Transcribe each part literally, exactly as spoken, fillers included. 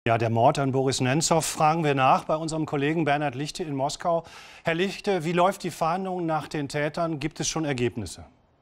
Ja, der Mord an Boris Nemzow fragen wir nach bei unserem Kollegen Bernhard Lichte in Moskau. Herr Lichte, wie läuft die Fahndung nach den Tätern? Gibt es schon Ergebnisse?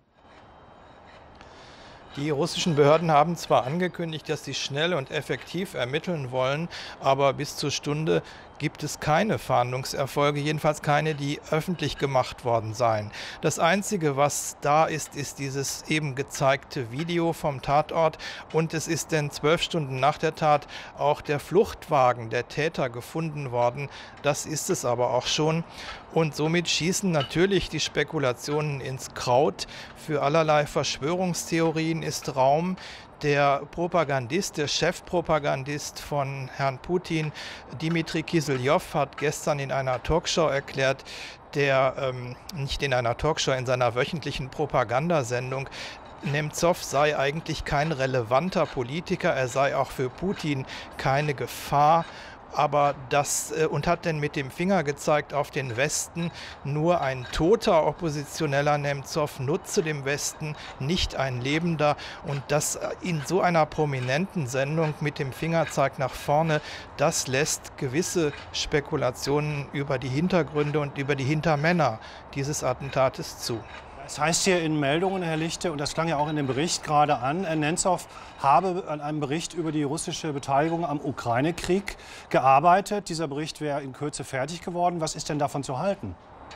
Die russischen Behörden haben zwar angekündigt, dass sie schnell und effektiv ermitteln wollen, aber bis zur Stunde gibt es keine Fahndungserfolge, jedenfalls keine, die öffentlich gemacht worden seien. Das Einzige, was da ist, ist dieses eben gezeigte Video vom Tatort, und es ist denn zwölf Stunden nach der Tat auch der Fluchtwagen der Täter gefunden worden. Das ist es aber auch schon, und somit schießen natürlich die Spekulationen ins Kraut. Für allerlei Verschwörungstheorien ist Raum. Der Propagandist, der Chefpropagandist von Herrn Putin, Dmitri Kiselyov, hat gestern in einer Talkshow erklärt, der, ähm, nicht in einer Talkshow, in seiner wöchentlichen Propagandasendung, Nemzow sei eigentlich kein relevanter Politiker, er sei auch für Putin keine Gefahr. Aber das und hat denn mit dem Finger gezeigt auf den Westen. Nur ein toter Oppositioneller Nemzow nutze dem Westen, nicht ein Lebender. Und das in so einer prominenten Sendung mit dem Fingerzeig nach vorne, das lässt gewisse Spekulationen über die Hintergründe und über die Hintermänner dieses Attentates zu. Es heißt hier in Meldungen, Herr Lichte, und das klang ja auch in dem Bericht gerade an, Nemzow habe an einem Bericht über die russische Beteiligung am Ukraine-Krieg gearbeitet. Dieser Bericht wäre in Kürze fertig geworden. Was ist denn davon zu halten?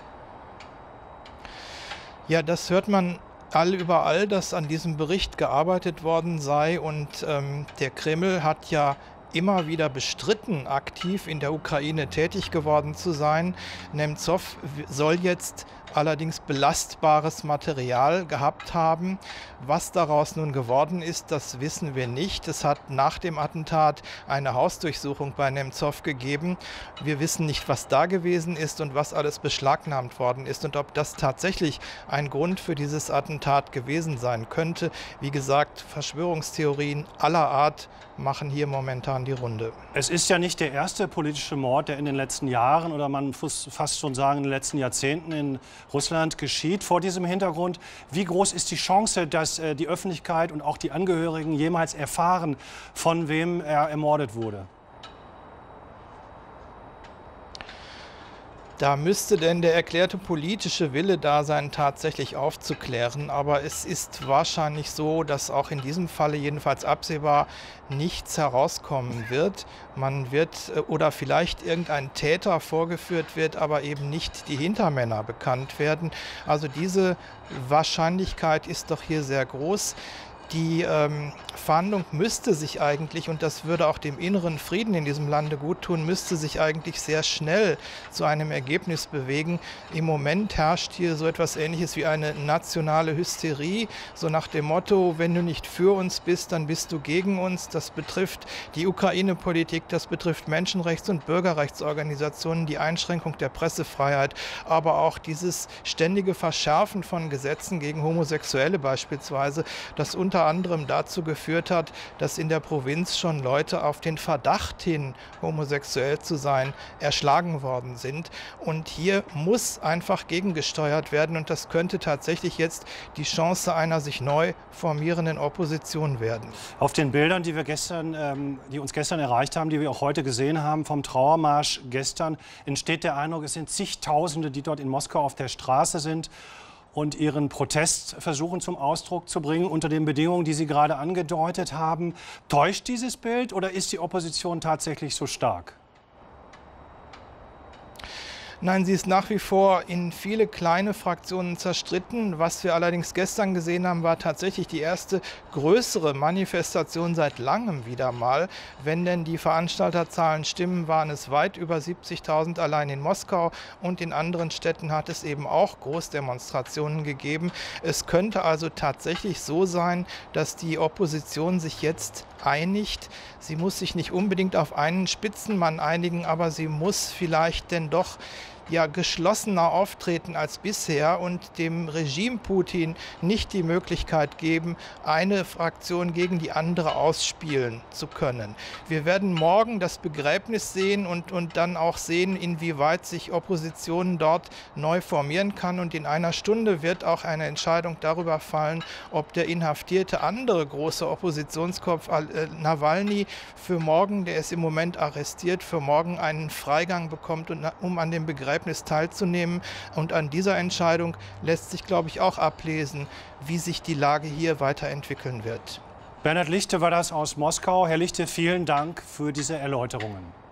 Ja, das hört man all überall, dass an diesem Bericht gearbeitet worden sei. Und ähm, der Kreml hat ja immer wieder bestritten, aktiv in der Ukraine tätig geworden zu sein. Nemzow soll jetzt allerdings belastbares Material gehabt haben. Was daraus nun geworden ist, das wissen wir nicht. Es hat nach dem Attentat eine Hausdurchsuchung bei Nemzow gegeben. Wir wissen nicht, was da gewesen ist und was alles beschlagnahmt worden ist und ob das tatsächlich ein Grund für dieses Attentat gewesen sein könnte. Wie gesagt, Verschwörungstheorien aller Art machen hier momentan die Runde. Es ist ja nicht der erste politische Mord, der in den letzten Jahren oder man muss fast schon sagen in den letzten Jahrzehnten in Russland geschieht. Vor diesem Hintergrund, wie groß ist die Chance, dass äh, die Öffentlichkeit und auch die Angehörigen jemals erfahren, von wem er ermordet wurde? Da müsste denn der erklärte politische Wille da sein, tatsächlich aufzuklären. Aber es ist wahrscheinlich so, dass auch in diesem Falle jedenfalls absehbar nichts herauskommen wird. Man wird oder vielleicht irgendein Täter vorgeführt wird, aber eben nicht die Hintermänner bekannt werden. Also diese Wahrscheinlichkeit ist doch hier sehr groß. Die ähm, Fahndung müsste sich eigentlich, und das würde auch dem inneren Frieden in diesem Lande gut tun, müsste sich eigentlich sehr schnell zu einem Ergebnis bewegen. Im Moment herrscht hier so etwas Ähnliches wie eine nationale Hysterie, so nach dem Motto, wenn du nicht für uns bist, dann bist du gegen uns. Das betrifft die Ukraine-Politik, das betrifft Menschenrechts- und Bürgerrechtsorganisationen, die Einschränkung der Pressefreiheit, aber auch dieses ständige Verschärfen von Gesetzen gegen Homosexuelle beispielsweise, das unter anderem dazu geführt hat, dass in der Provinz schon Leute auf den Verdacht hin, homosexuell zu sein, erschlagen worden sind. Und hier muss einfach gegengesteuert werden, und das könnte tatsächlich jetzt die Chance einer sich neu formierenden Opposition werden. Auf den Bildern, die wir gestern, ähm, die uns gestern erreicht haben, die wir auch heute gesehen haben, vom Trauermarsch gestern, entsteht der Eindruck, es sind zigtausende, die dort in Moskau auf der Straße sind und ihren Protest versuchen zum Ausdruck zu bringen unter den Bedingungen, die Sie gerade angedeutet haben. Täuscht dieses Bild oder ist die Opposition tatsächlich so stark? Nein, sie ist nach wie vor in viele kleine Fraktionen zerstritten. Was wir allerdings gestern gesehen haben, war tatsächlich die erste größere Manifestation seit langem wieder mal. Wenn denn die Veranstalterzahlen stimmen, waren es weit über siebzigtausend allein in Moskau, und in anderen Städten hat es eben auch Großdemonstrationen gegeben. Es könnte also tatsächlich so sein, dass die Opposition sich jetzt einigt. Sie muss sich nicht unbedingt auf einen Spitzenmann einigen, aber sie muss vielleicht denn doch ja geschlossener auftreten als bisher und dem Regime Putin nicht die Möglichkeit geben, eine Fraktion gegen die andere ausspielen zu können. Wir werden morgen das Begräbnis sehen und, und dann auch sehen, inwieweit sich Opposition dort neu formieren kann. Und in einer Stunde wird auch eine Entscheidung darüber fallen, ob der inhaftierte andere große Oppositionskopf Nawalny für morgen, der ist im Moment arrestiert, für morgen einen Freigang bekommt, um an dem Begräbnis teilzunehmen. Und an dieser Entscheidung lässt sich, glaube ich, auch ablesen, wie sich die Lage hier weiterentwickeln wird. Bernhard Lichte war das aus Moskau. Herr Lichte, vielen Dank für diese Erläuterungen.